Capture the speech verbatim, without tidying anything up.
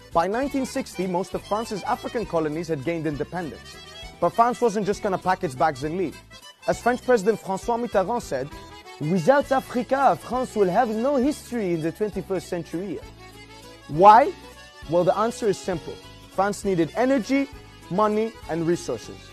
By nineteen sixty, most of France's African colonies had gained independence. But France wasn't just going to pack its bags and leave. As French President François Mitterrand said, "Without Africa, France will have no history in the twenty-first century." Why? Well, the answer is simple. France needed energy, money, and resources.